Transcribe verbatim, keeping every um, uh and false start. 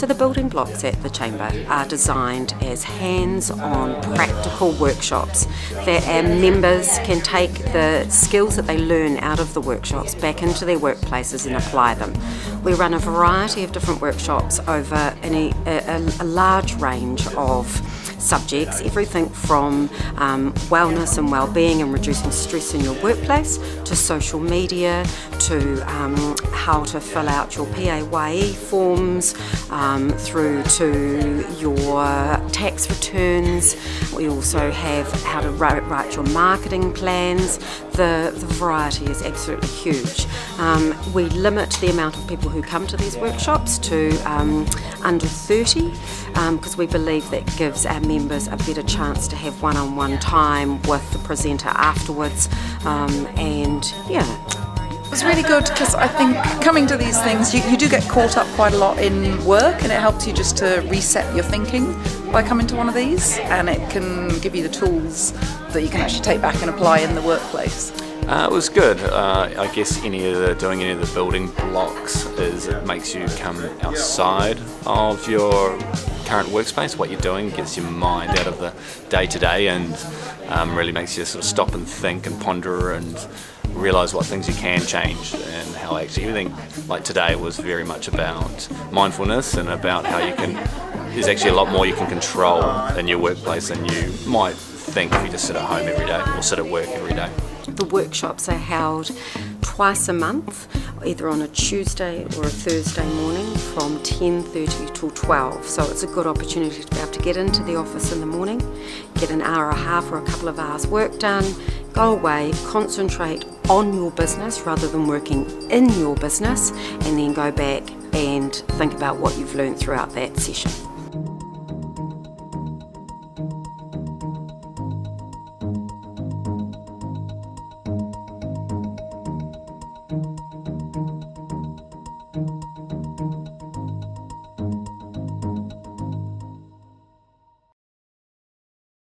the building blocks at the Chamber are designed as hands-on practical workshops that our members can take the skills that they learn out of the workshops back into their workplaces and apply them. We run a variety of different workshops over a, a, a large range of subjects, everything from um, wellness and well-being and reducing stress in your workplace, to social media, to um, how to fill out your P A Y E forms, um, through to your tax returns. We also have how to write, write your marketing plans. The, the variety is absolutely huge. Um, we limit the amount of people who come to these workshops to um, under thirty, because um, we believe that gives our members a better chance to have one-on-one time with the presenter afterwards, um, and yeah. It was really good because I think coming to these things, you, you do get caught up quite a lot in work, and it helps you just to reset your thinking by coming to one of these, and it can give you the tools that you can actually take back and apply in the workplace. Uh, it was good. Uh, I guess any of the, doing any of the building blocks is it makes you come outside of your current workspace. What you're doing gets your mind out of the day-to-day and um, really makes you sort of stop and think and ponder and realise what things you can change, and how actually everything like today was very much about mindfulness and about how you can, there's actually a lot more you can control in your workplace than you might think if you just sit at home every day or sit at work every day. The workshops are held twice a month, either on a Tuesday or a Thursday morning from ten thirty till twelve. So it's a good opportunity to be able to get into the office in the morning, get an hour and a half or a couple of hours work done, go away, concentrate on your business rather than working in your business, and then go back and think about what you've learned throughout that session.